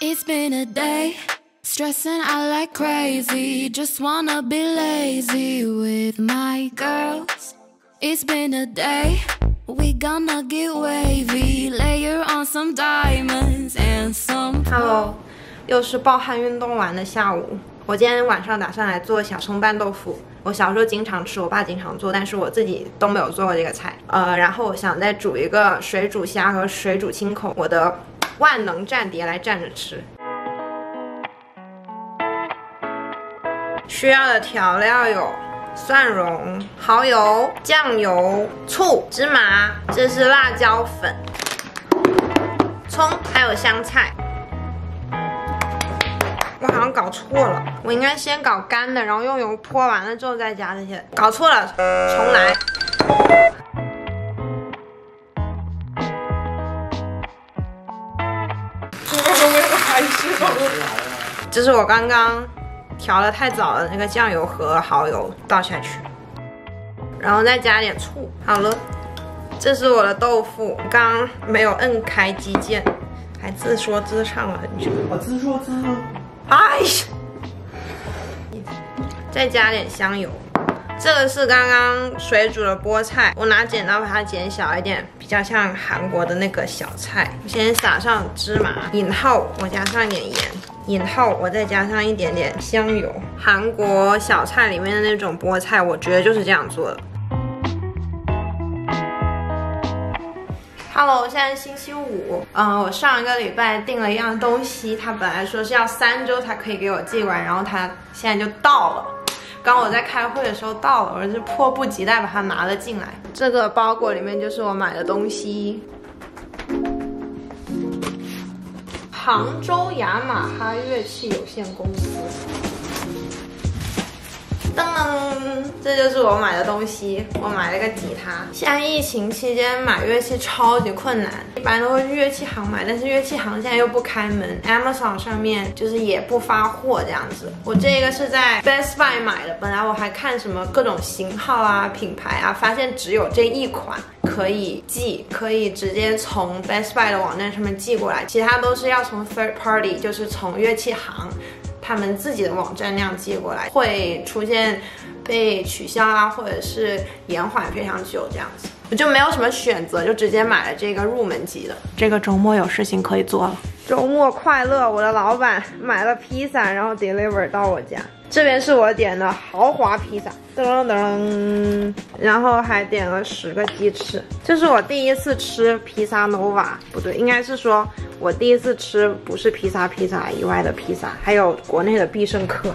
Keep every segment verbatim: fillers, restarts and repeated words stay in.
It's been a day, stressing out like crazy. Just wanna be lazy with my girls. It's been a day, we gonna get wavy. Layer on some diamonds and some. Hello， 又是暴汗运动完的下午。我今天晚上打算来做小葱拌豆腐。我小时候经常吃，我爸经常做，但是我自己都没有做过这个菜。呃，然后我想再煮一个水煮虾和水煮青口，我的万能蘸碟来蘸着吃。需要的调料有蒜蓉、蚝油、酱油、醋、芝麻，这是辣椒粉、葱，还有香菜。我好像搞错了，我应该先搞干的，然后用油泼完了之后再加这些，搞错了，重来。这是我刚刚调的太早的那个酱油和蚝油倒下去，然后再加点醋。好了，这是我的豆腐，刚刚没有摁开机键，还自说自唱了很久。 我自说自唱。 哎呀！再加点香油。这个是刚刚水煮的菠菜，我拿剪刀把它剪小一点，比较像韩国的那个小菜。我先撒上芝麻，引后我加上一点盐，引后我再加上一点点香油。韩国小菜里面的那种菠菜，我觉得就是这样做的。Hello， 现在是星期五。嗯，我上一个礼拜订了一样东西，他本来说是要三周才可以给我寄过来，然后他现在就到了。刚我在开会的时候到了，我是迫不及待把它拿了进来。这个包裹里面就是我买的东西。杭州雅马哈乐器有限公司。噔噔，这就是我买的东西。我买了个吉他。现在疫情期间买乐器超级困难，一般都会去乐器行买，但是乐器行现在又不开门 ，Amazon 上面就是也不发货这样子。我这个是在 Best Buy 买的，本来我还看什么各种型号啊、品牌啊，发现只有这一款可以寄，可以直接从 Best Buy 的网站上面寄过来，其他都是要从 third party， 就是从乐器行他们自己的网站那样寄过来，会出现被取消啊，或者是延缓非常久这样子。我就没有什么选择，就直接买了这个入门级的。这个周末有事情可以做了。周末快乐！我的老板买了披萨，然后 deliver 到我家。这边是我点的豪华披萨，噔噔噔，然后还点了十个鸡翅。这是我第一次吃披萨 Nova， 不对，应该是说我第一次吃不是披萨披萨以外的披萨，还有国内的必胜客。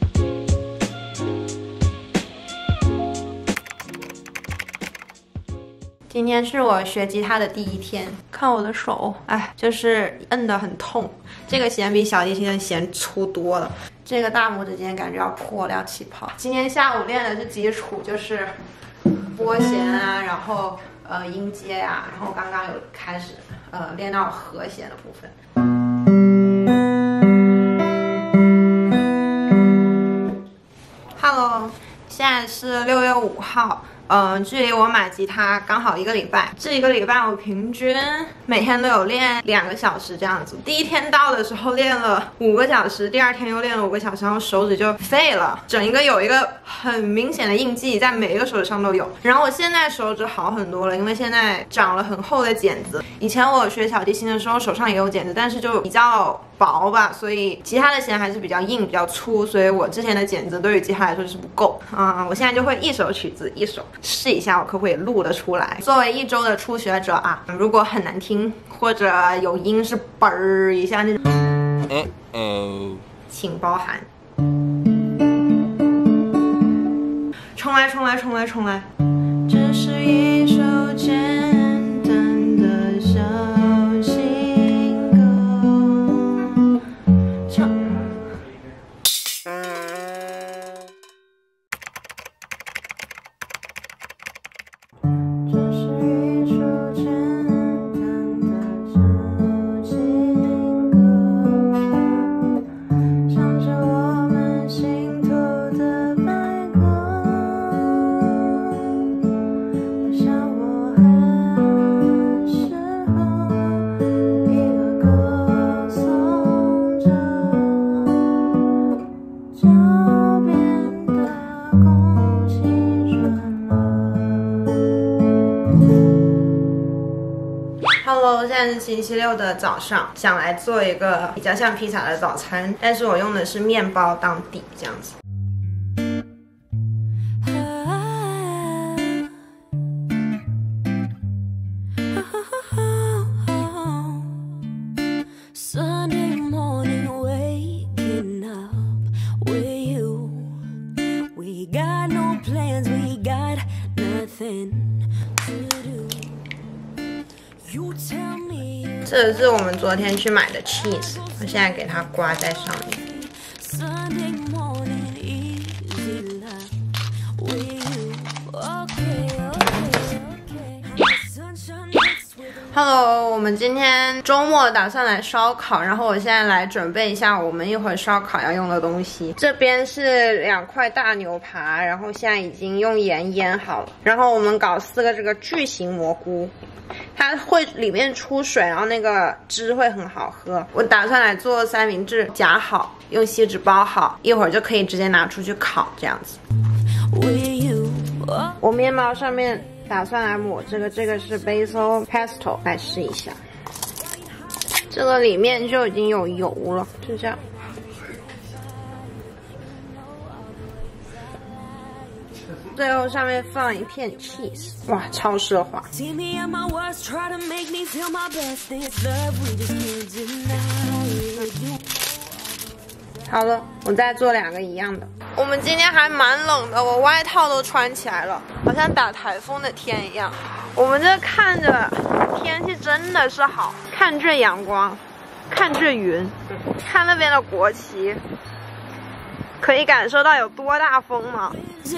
今天是我学吉他的第一天，看我的手，哎，就是摁得很痛。这个弦比小提琴的弦粗多了，这个大拇指今天感觉要破了，要起泡。今天下午练的是基础，就是拨弦啊，然后呃音阶啊，然后刚刚有开始呃练到和弦的部分。Hello， 现在是六月五号。嗯、呃，距离我买吉他刚好一个礼拜。这一个礼拜我平均每天都有练两个小时这样子。第一天到的时候练了五个小时，第二天又练了五个小时，然后手指就废了，整一个有一个很明显的印记，在每一个手指上都有。然后我现在手指好很多了，因为现在长了很厚的茧子。以前我学小提琴的时候手上也有茧子，但是就比较薄吧，所以吉他的弦还是比较硬、比较粗，所以我之前的茧子对于吉他来说就是不够啊、嗯。我现在就会一首曲子一首试一下，我可不可以录得出来。作为一周的初学者啊，如果很难听或者有音是嘣儿一下那种，嗯嗯，请包涵。重来，重来，重来，重来。这是一首简单的小情歌。唱。 在是星期六的早上，想来做一个比较像披萨的早餐，但是我用的是面包当底，这样子。这是我们昨天去买的 cheese， 我现在给它刮在上面。Hello， 我们今天周末打算来烧烤，然后我现在来准备一下我们一会儿烧烤要用的东西。这边是两块大牛扒，然后现在已经用盐腌好了。然后我们搞四个这个巨型蘑菇。它会里面出水，然后那个汁会很好喝。我打算来做三明治，夹好，用锡纸包好，一会儿就可以直接拿出去烤，这样子。我面包上面打算来抹这个，这个是 basil pesto， 来试一下。这个里面就已经有油了，就这样。最后上面放一片 cheese， 哇，超奢华。好了，我再做两个一样的。我们今天还蛮冷的，我外套都穿起来了，好像打台风的天一样。我们这看着天气真的是好，看这阳光，看这云，看那边的国旗。可以感受到有多大风吗？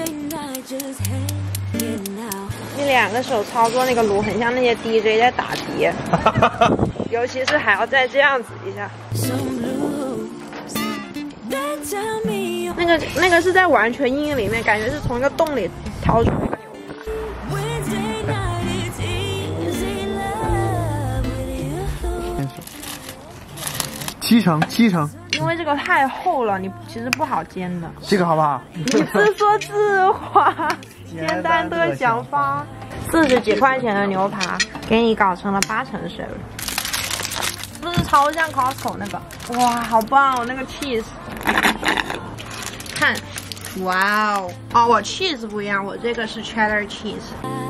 你两个手操作那个锣，很像那些 D J 在打碟，尤其是还要再这样子一下。那个那个是在完全阴影里面，感觉是从一个洞里掏出来的牛排。 七成七成。 因为这个太厚了，你其实不好煎的。 这个好不好？ 你自说自话，简单的想法。四十几块钱的牛排，给你搞成了八成水了，不是超像 Costco 那个？哇，好棒哦，那个 cheese。看，哇哦，哦，我 cheese 不一样，我这个是 cheddar cheese。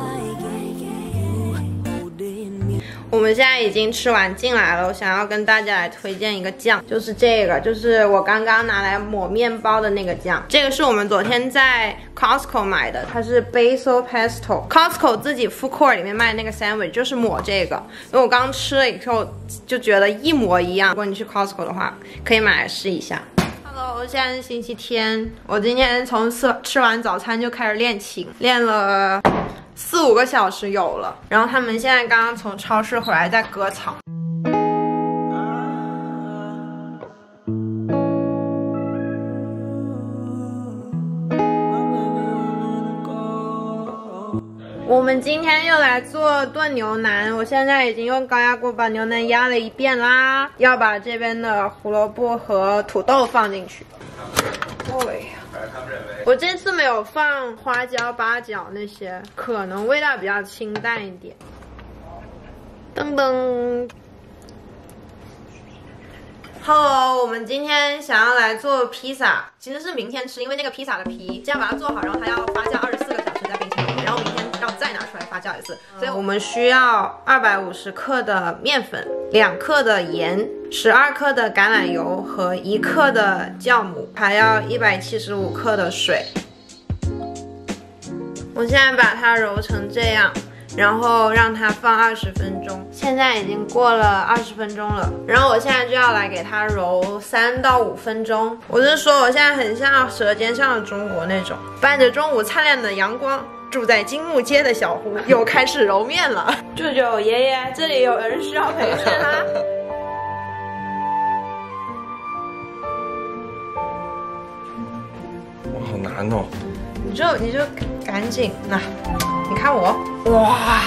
我们现在已经吃完进来了，我想要跟大家来推荐一个酱，就是这个，就是我刚刚拿来抹面包的那个酱。这个是我们昨天在 Costco 买的，它是 basil pesto。Costco 自己 food court 里面卖那个 sandwich 就是抹这个，因为我刚吃了以后就觉得一模一样。如果你去 Costco 的话，可以买来试一下。Hello， 现在是星期天，我今天从吃吃完早餐就开始练琴，练了四五个小时有了。然后他们现在刚刚从超市回来，在割草。我们今天又来做炖牛腩，我现在已经用高压锅把牛腩压了一遍啦，要把这边的胡萝卜和土豆放进去。哎呀，我这次没有放花椒、八角那些，可能味道比较清淡一点。噔噔。Hello， 我们今天想要来做披萨，其实是明天吃，因为那个披萨的皮，这样把它做好，然后它要发酵二十四个小时在冰箱里面，然后明天要再拿出来发酵一次。所以我们需要二百五十克的面粉，两克的盐，十二克的橄榄油和一克的酵母，还要一百七十五克的水。我现在把它揉成这样。然后让它放二十分钟，现在已经过了二十分钟了。然后我现在就要来给它揉三到五分钟。我是说，我现在很像《舌尖上的中国》那种，伴着中午灿烂的阳光，住在金木街的小胡又开始揉面了。舅舅爷爷，这里有人需要培训哈。 哇，好难哦！ 你就你就赶紧那。你看我，哇，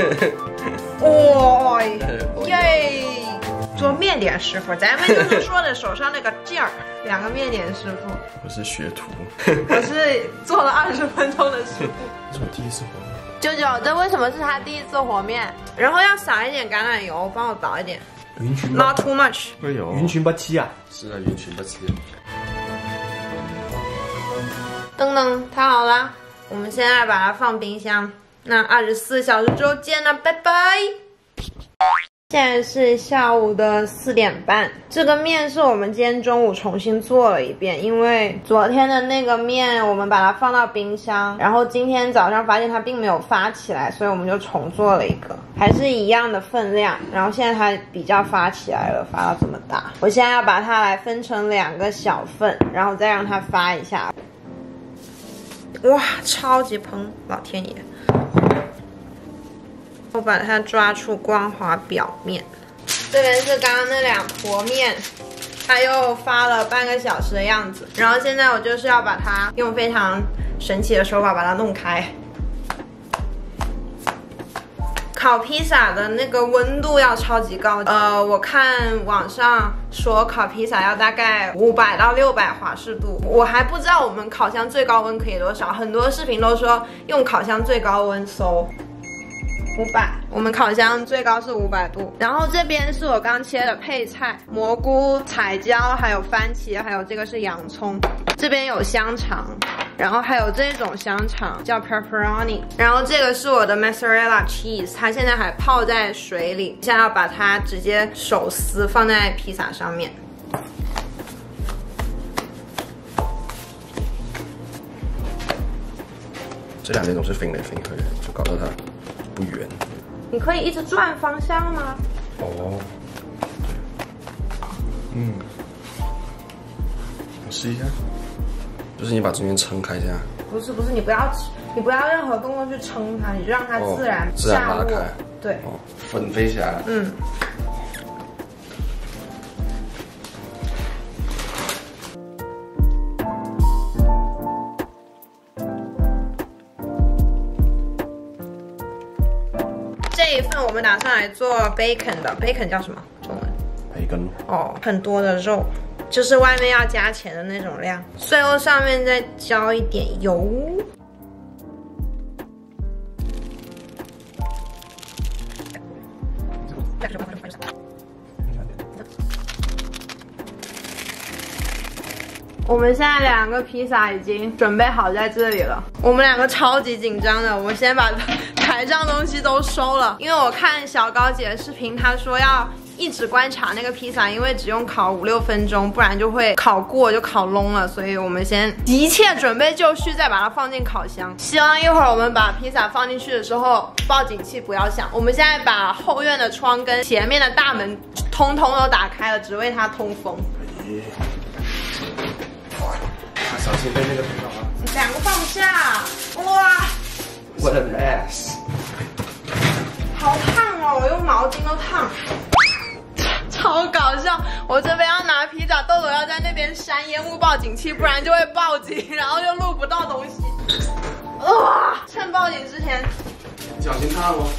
哇，耶！做面点师傅，咱们就是说的手上那个劲儿，两个面点师傅。 我是学徒， 我是做了二十分钟的师傅。 这是我第一次活动。 舅舅，这为什么是他第一次和面？然后要撒一点橄榄油，帮我倒一点。 云群 Not too much。 哎呦， 云群不期啊！ 是啊，云群不期。 噔噔，太好了！我们现在把它放冰箱，那二十四小时之后见了，拜拜。现在是下午的四点半，这个面是我们今天中午重新做了一遍，因为昨天的那个面我们把它放到冰箱，然后今天早上发现它并没有发起来，所以我们就重做了一个，还是一样的分量，然后现在它比较发起来了，发到这么大。我现在要把它来分成两个小份，然后再让它发一下。哇，超级蓬，老天爷！我把它抓出光滑表面。这边是刚刚那两坨面，它又发了半个小时的样子。然后现在我就是要把它用非常神奇的手法把它弄开。烤披萨的那个温度要超级高，呃，我看网上说烤披萨要大概五百到六百华氏度，我还不知道我们烤箱最高温可以多少，很多视频都说用烤箱最高温搜。五百，我们烤箱最高是五百度。然后这边是我刚切的配菜，蘑菇、彩椒，还有番茄，还有这个是洋葱。这边有香肠，然后还有这种香肠叫 pepperoni。然后这个是我的 mozzarella cheese， 它现在还泡在水里，现在要把它直接手撕放在披萨上面。 这两边总是飞来飞去的，就搞得它不圆。 你可以一直转方向吗？ 哦，嗯，我试一下，就是你把中间撑开一下。 不是不是，你不要你不要任何动作去撑它，你就让它自然、 哦、自然拉开。 对， 哦，粉飞起来了。 嗯。这一份我们打算来做 bacon 的 ，bacon 叫什么？中文？ 培根。哦， 很多的肉，就是外面要加钱的那种量。最后上面再浇一点油。我们现在两个披萨已经准备好在这里了，我们两个超级紧张的，我们先把台上东西都收了，因为我看小高姐的视频，她说要一直观察那个披萨，因为只用烤五六分钟，不然就会烤过就烤焖了，所以我们先一切准备就绪，再把它放进烤箱。希望一会儿我们把披萨放进去的时候，报警器不要响。我们现在把后院的窗跟前面的大门通通都打开了，只为它通风。 小心被那个碰到啊！ 两个放不下，哇 ！What a mess！ 好烫哦，我用毛巾都烫，超搞笑。我这边要拿披萨，豆豆要在那边扇烟雾报警器，不然就会报警，然后就录不到东西。哇！趁报警之前， 小心烫哦！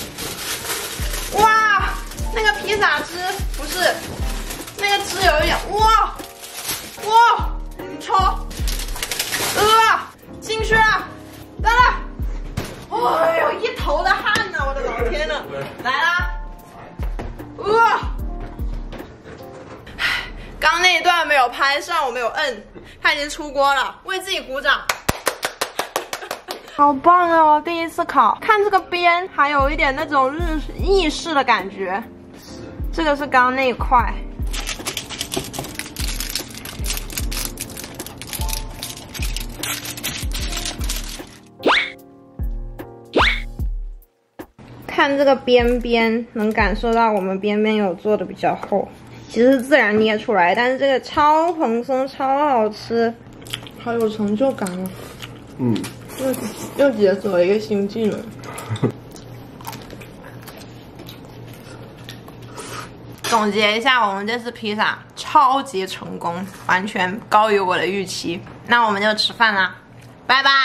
哇，那个披萨汁不是，那个汁有一点，哇哇！你抽，呃，进去了，来了，哎呦，一头的汗呐！我的老天呐，来啦，呃，刚那一段没有拍上，我没有摁，它已经出锅了，为自己鼓掌。好棒哦！第一次烤，看这个边还有一点那种日意式的感觉。是，这个是刚刚那一块。看这个边边，能感受到我们边边有做的比较厚，其实是自然捏出来，但是这个超蓬松，超好吃，好有成就感哦。 嗯， 又又解锁了一个新技能。总结一下，我们这次披萨超级成功，完全高于我的预期。那我们就吃饭啦，拜拜。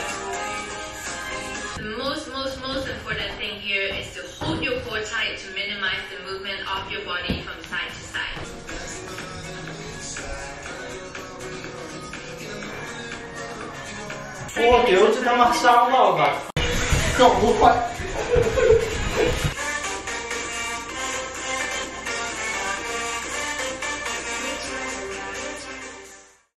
The most, most, most important thing here is to hold your core tight to minimize minimize the movement of your body from side to side. 我屌，这他妈伤到吧！搞不坏。